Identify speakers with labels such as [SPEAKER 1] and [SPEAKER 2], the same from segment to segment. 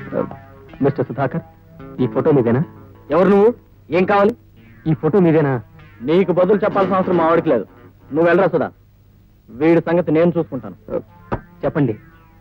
[SPEAKER 1] Mister Sudhakar, ఈ photo మీదేనా?
[SPEAKER 2] ఎవరు నువ్వు? ఏం కావాలి?
[SPEAKER 1] ఈ ఫోటో మీదేనా?
[SPEAKER 2] నీకు బదులు చెప్పాల్సిన అవసరం మా వాడికి లేదు. నువ్వు వెళ్ళరా సుధా, వీడి సంగతి నేను చూసుకుంటాను.
[SPEAKER 1] చెప్పండి.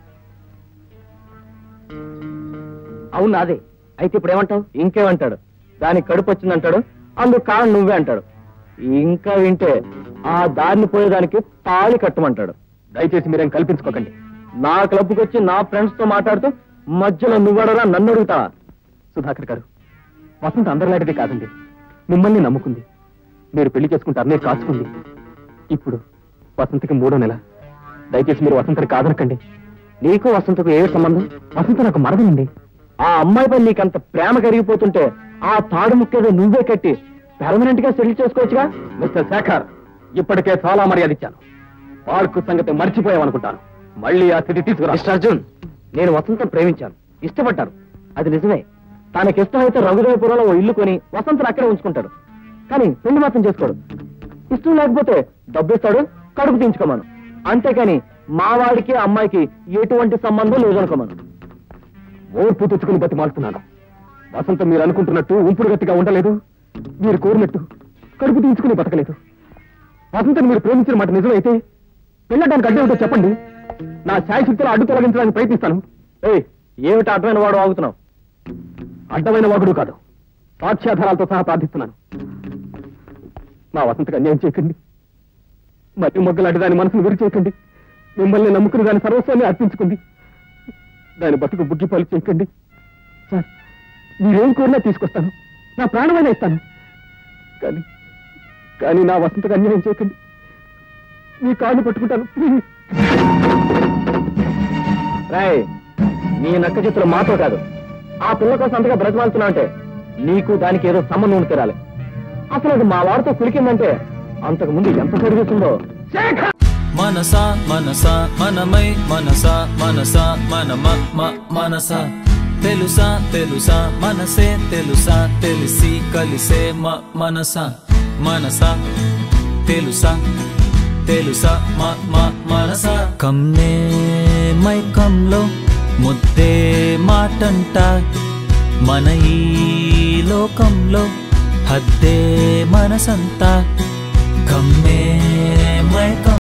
[SPEAKER 2] అవును అదే. అయితే ఇప్పుడు ఏమంటావు? ఇంకేమంటాడు? దానికి కడుపు వచ్చిందంటాడు, అందుకు కారణం నువ్వే అంటాడు. ఇంకా వింటే ఆ దారిని పోయేదానికి తాళి కట్టమంటాడు.
[SPEAKER 1] దయచేసి మీరేం కల్పించుకోకండి.
[SPEAKER 2] నా క్లబ్కి వచ్చి నా ఫ్రెండ్స్ తో మాట్లాడుతూ మధ్యలో నువ్వడరా నన్ను అడుగుతావా?
[SPEAKER 1] సుధాకర్ గారు, వసంత అందరిలాంటిది కాదండి. మిమ్మల్ని నమ్ముకుంది, మీరు పెళ్లి చేసుకుంటారనే కాచుకుంది. ఇప్పుడు వసంతకి 3వ నెల. దయచేసి మీరు వసంతని కాదనకండి.
[SPEAKER 2] నీకు వసంతకు ఏ సంబంధం?
[SPEAKER 1] వసంత నాకు మరదలండి.
[SPEAKER 2] ఆ అమ్మాయిపై నీకంత ప్రేమ కరిగిపోతుంటే ఆ తాడు ముక్కేదో నువ్వే కట్టి పెర్మనెంట్ గా సెటిల్ చేసుకోవచ్చుగా.
[SPEAKER 1] మిస్టర్ శేఖర్, ఇప్పటికే చాలా మర్యాద ఇచ్చాను. పార్కు సంగతి మర్చిపోయామనుకుంటాను. మళ్ళీ ఆ స్థితి తీసుకురా.
[SPEAKER 2] మిస్టర్ అర్జున్, నేను వసంతం ప్రేమించాను, ఇష్టపడ్డాను. అది నిజమే. తనకి ఇష్టమైతే రఘుదేవపురంలో ఓ ఇల్లు కొని వసంతను అక్కడే ఉంచుకుంటాడు. కానీ పెళ్లి మాత్రం చేసుకోడు. ఇష్టం లేకపోతే డబ్బు ఇస్తాడు, కడుపు తీయించుకోమను. అంతేకాని మా వాడికి అమ్మాయికి ఎటువంటి సంబంధం లేదనుకోమను.
[SPEAKER 1] ఓర్పు తెచ్చుకుని బతి మారుతున్నాను. వసంత మీరు అనుకుంటున్నట్టు ఉంపుడు గట్టిగా ఉండలేదు. మీరు కోరినట్టు కడుపు తీయించుకుని బతకలేదు. వసంతని మీరు ప్రేమించిన మాట నిజమైతే పెళ్ళడానికి అడ్డే ఉంటే చెప్పండి. నా శాయశక్తులు అడ్డు తొలగించడానికి ప్రయత్నిస్తాను.
[SPEAKER 2] ఏమిటి అడ్డమైన వాడు వాగుతున్నావు?
[SPEAKER 1] అడ్డమైన వాగుడు కాదు, సాక్ష్యాధారాలతో సహా ప్రార్థిస్తున్నాను. మా వసంతకు అన్యాయం చేయకండి. మట్టి మొగ్గలాంటి దాని మనసును విరి చేయకండి. మిమ్మల్ని నమ్ముకుని దాని సర్వస్వాన్ని అర్పించుకుంది. దాని బతుకు బుగ్గిపాలు చేయకండి. సార్, మీరేం కోరినా తీసుకొస్తాను, నా ప్రాణమైనా ఇస్తాను. కానీ కానీ నా వసంతకు అన్యాయం చేయకండి. మీ కాళ్ళు పట్టుకుంటాను.
[SPEAKER 2] రాయ్, నీ నక్క చేతులు మాతో కాదు. ఆ పిల్ల కోసం అంతగా బ్రతమాలుతున్నా అంటే నీకు దానికి ఏదో సంబంధం ఉండి తీరాలి. అసలు అది మా వాడితో కులికిందంటే అంతకు ముందు ఎంత సరిగిస్తుందో.
[SPEAKER 3] మనసా మనసా మనమై మనసా మనసా మన మనసా తెలుసా తెలుసా మనసే తెలుసా తెలిసి కలిసే మనసా మనసా తెలుసా తెలుసా మనసా కమ్మే మైకంలో ముద్దే మాటంట మన ఈ లోకంలో హద్దే మనసంతా కమ్మే మైకం